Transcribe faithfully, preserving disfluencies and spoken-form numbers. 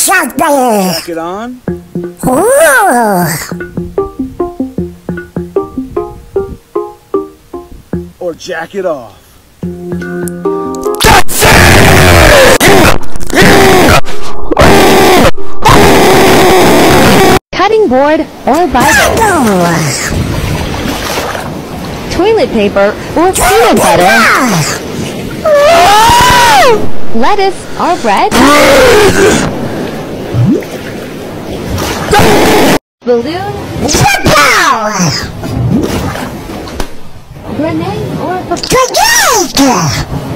Jack it on. Or jack it off. Cutting board or Bible. Toilet paper or peanut butter. Lettuce or bread. Balloon. Grenade or